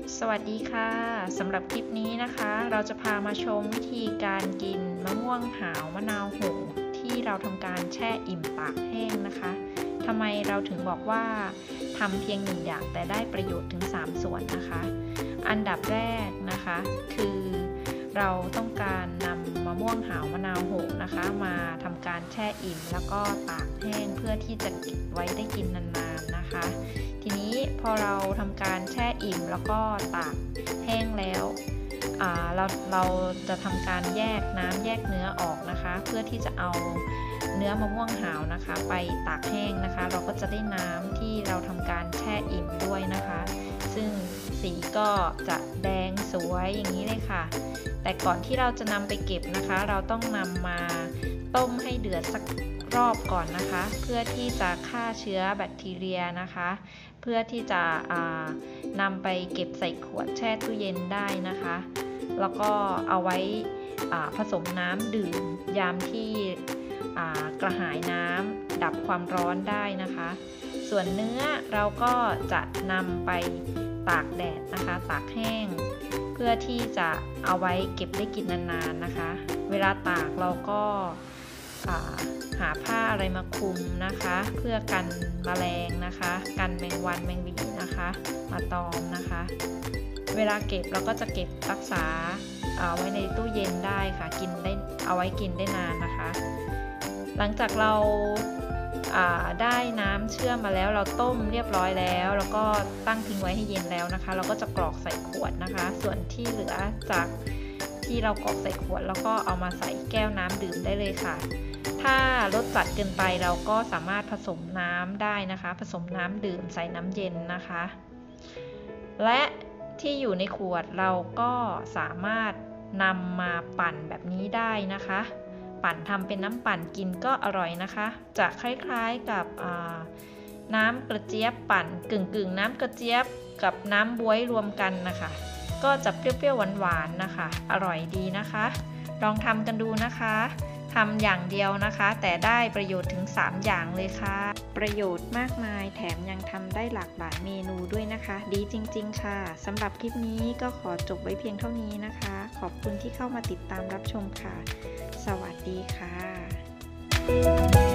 สวัสดีค่ะสำหรับคลิปนี้นะคะเราจะพามาชมวิธีการกินมะม่วงหาวมะนาวโหที่เราทำการแช่อิ่มตากแห้งนะคะทำไมเราถึงบอกว่าทำเพียงหนึ่งอย่างแต่ได้ประโยชน์ถึง3ส่วนนะคะอันดับแรกนะคะคือเราต้องการนำมะม่วงหาวมะนาวโหนะคะมาทำการแช่อิ่มแล้วก็ตากแห้งเพื่อที่จะเก็บไว้ได้กินนานๆนะคะทีนี้พอเราทำการแช่อิ่มแล้วก็ตากแห้งแล้วเราจะทำการแยกน้ำแยกเนื้อออกนะคะเพื่อที่จะเอาเนื้อมะม่วงหาวนะคะไปตากแห้งนะคะเราก็จะได้น้ำที่เราทำการแช่อิ่มด้วยนะคะซึ่งสีก็จะแดงสวยอย่างนี้เลยค่ะแต่ก่อนที่เราจะนำไปเก็บนะคะเราต้องนำมาต้มให้เดือดสักรอบก่อนนะคะเพื่อที่จะฆ่าเชื้อแบคทีเรียนะคะเพื่อที่จะนำไปเก็บใส่ขวดแช่ตู้เย็นได้นะคะแล้วก็เอาไว้ผสมน้ำดื่มยามที่กระหายน้ำดับความร้อนได้นะคะส่วนเนื้อเราก็จะนำไปตากแดดนะคะตากแห้งเพื่อที่จะเอาไว้เก็บได้กินนานๆนะคะเวลาตากเราก็หาผ้าอะไรมาคลุมนะคะเพื่อกันแมลงนะคะกันแมงวันแมงวีนะคะมาตอมนะคะเวลาเก็บเราก็จะเก็บรักษาไว้ในตู้เย็นได้ค่ะกินได้เอาไว้กินได้นานนะคะหลังจากเราได้น้ำเชื่อมมาแล้วเราต้มเรียบร้อยแล้วแล้วก็ตั้งทิ้งไว้ให้เย็นแล้วนะคะเราก็จะกรอกใส่ขวดนะคะส่วนที่เหลือจากที่เรากรอกใส่ขวดแล้วก็เอามาใส่แก้วน้ำดื่มได้เลยค่ะถ้ารสจัดเกินไปเราก็สามารถผสมน้ำได้นะคะผสมน้ำดื่มใส่น้ำเย็นนะคะและที่อยู่ในขวดเราก็สามารถนำมาปั่นแบบนี้ได้นะคะปั่นทำเป็นน้ำปั่นกินก็อร่อยนะคะจะคล้ายๆกับน้ำกระเจี๊ยบปั่นกึ่งน้ำกระเจี๊ยบกับน้ำบ๊วยรวมกันนะคะก็จะเปรี้ยวๆหวานๆนะคะอร่อยดีนะคะลองทำกันดูนะคะทำอย่างเดียวนะคะแต่ได้ประโยชน์ถึง3อย่างเลยค่ะประโยชน์มากมายแถมยังทำได้หลากหลายเมนูด้วยนะคะดีจริงๆค่ะสำหรับคลิปนี้ก็ขอจบไว้เพียงเท่านี้นะคะขอบคุณที่เข้ามาติดตามรับชมค่ะสวัสดีค่ะ